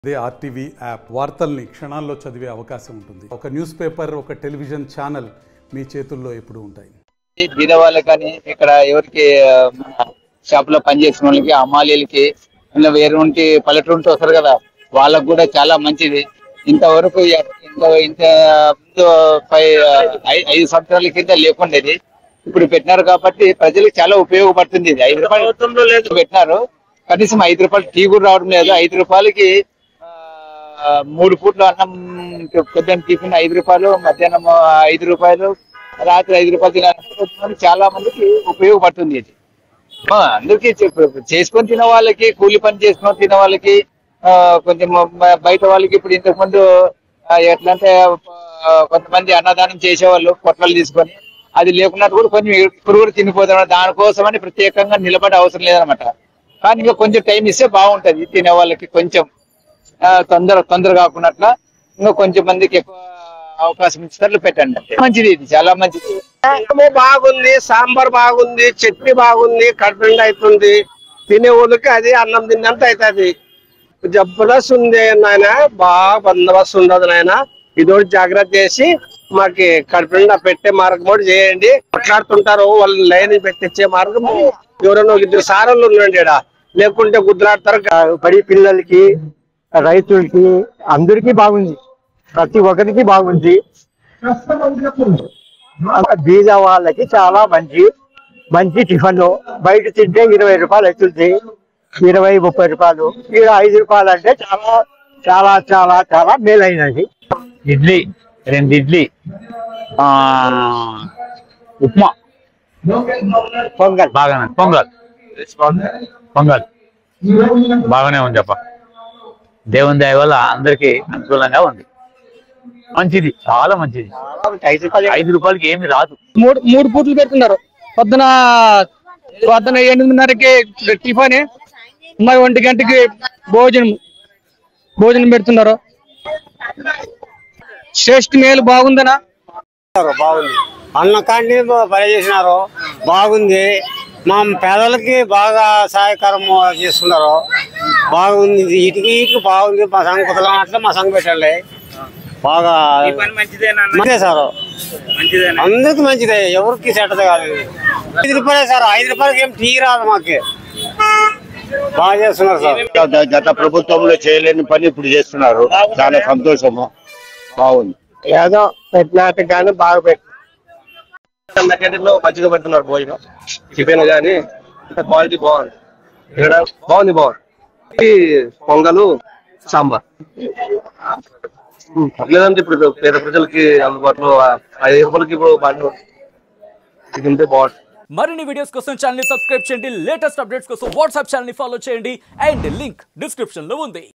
అదే RTV app వార్తల్ని క్షణాల్లో చదివే అవకాశం ఉంటుంది. ఒక న్యూస్ పేపర్, ఒక టెలివిజన్ ఛానల్ మీ చేతుల్లో ఎప్పుడు ఉంటాయి. బీద వాళ్ళకని ఇక్కడ ఎవరికి షాప్ లో పనిచేసిన వాళ్ళకి, అమ్మాలీలకి, ఇలా వేరే ఉంటే పల్లెటూరు ఉంటే వస్తారు కదా, వాళ్ళకు కూడా చాలా మంచిది. ఇంతవరకు ఇంత ముందు 5 సంవత్సరాల కింద లేకుండేది, ఇప్పుడు పెట్టినారు కాబట్టి ప్రజలకు చాలా ఉపయోగపడుతుంది. ఇది 5 రూపాయలు పెట్టినారు, కనీసం 5 రూపాయలు టీ కూడా రావడం లేదు. 5 రూపాయలకి 3 పూట్ల అన్నం, పొద్దున్న టిఫిన్ 5 రూపాయలు, మధ్యాహ్నం 5 రూపాయలు, రాత్రి 5 రూపాయలు తినాలి. చాలా మందికి ఉపయోగపడుతుంది ఇది. అందరికీ చేసుకొని తినే వాళ్ళకి, కూలి పని చేసుకొని తినే వాళ్ళకి, కొంచెం బయట వాళ్ళకి. ఇప్పుడు ఇంతకు ముందు ఎట్లా అంటే కొంతమంది అన్నదానం చేసేవాళ్ళు పొట్లాలు తీసుకొని, అది లేకున్నా కూడా కొంచెం ఇప్పుడు కూడా తినిపోతారు. దానికోసమని ప్రత్యేకంగా నిలబడే అవసరం లేదనమాట. కానీ ఇంకా కొంచెం టైం ఇస్తే బాగుంటది తినే వాళ్ళకి. కొంచెం తొందర కాకున్నట్ల ఇంకా కొంచెం మందికి ఎక్కువ అవకాశం ఇచ్చినట్లు పెట్టండి. మంచిది, ఇది చాలా మంచిది. బాగుంది, సాంబార్ బాగుంది, చట్నీ బాగుంది, కడుపు నిండా అవుతుంది. తినే వాళ్ళకి అది అన్నం తిన్నంత అవుతుంది. జబర్దస్త్ ఉంది నాయన, బాగా బందోబస్తు ఉండదు నాయన. ఇదోటి జాగ్రత్త చేసి మాకి కడుపు నిండా పెట్టే మార్గం కూడా చేయండి. కొట్లాడుతుంటారు వాళ్ళు, లైన్ పెట్టించే మార్గం ఎవరైనా 2 సార్లు ఉండండి, లేకుంటే గుద్దులాడతారు. బడి పిల్లలకి, రైతులకి, అందరికీ బాగుంది. ప్రతి ఒక్కరికి బాగుంది. బీద వాళ్ళకి చాలా మంచి టిఫిన్. బయట తింటే 20 రూపాయలు అవుతుంది, 20-30 రూపాయలు. ఇక్కడ 5 రూపాయలు అంటే చాలా చాలా చాలా చాలా మేలైనది. ఇడ్లీ, 2 ఇడ్లీ, ఉప్మా, పొంగల్ బాగానే, పొంగల్ బాగానే ఉంది. చెప్ప దేవుని దయ వల్ల అందరికి అనుకూలంగా ఉంది. మంచిది, చాలా మంచిది. 5 రూపాయలకి ఏమి రాదు. 3 పూట్లు పెడుతున్నారు. పొద్దున 8:30కి టిఫిన్, 1 గంటకి భోజనం పెడుతున్నారు. శ్రేష్ఠ మేలు బాగుందనా? బాగుంది. అన్న కాండి పని చేసినారు, బాగుంది. మా పేదలకి బాగా సహాయకరం చేస్తున్నారు, బాగుంది. ఇటుకి బాగుంది. మా సంఘ కుదలం అట్లా మా సంఘ పెట్టండి. బాగా మంచిదే సార్, అందరికి మంచిదే, ఎవరికి చెడ్డది కాదు. 5 రూపాయలే సార్, 5 రూపాయలకి ఏం టీ రాదు మాకు. బాగా చేస్తున్నారు సార్. గత ప్రభుత్వంలో చేయలేని పని ఇప్పుడు చేస్తున్నారు, చాలా సంతోషము, బాగుంది. ఏదో పెట్టినట్టు కానీ బాగా పెట్టి మంచిగా పెడుతున్నారు. భోజనం, టిఫిన్ కానీ క్వాలిటీ బాగుంది. ఇక్కడ బాగుంది. పొంగలు, సాంబార్. లేదంటే ఇప్పుడు పేద ప్రజలకి అందుబాటులో 5 రూపాయలకి ఇప్పుడు బాగా తింటే బాగుంటుంది. మరిన్ని వీడియోస్ కోసం ఛానల్ ని సబ్స్క్రైబ్ చేయండి. లేటెస్ట్ అప్డేట్స్ కోసం వాట్సాప్ ఛానల్ ని ఫాలో చేయండి. అండ్ లింక్ డిస్క్రిప్షన్ లో ఉంది.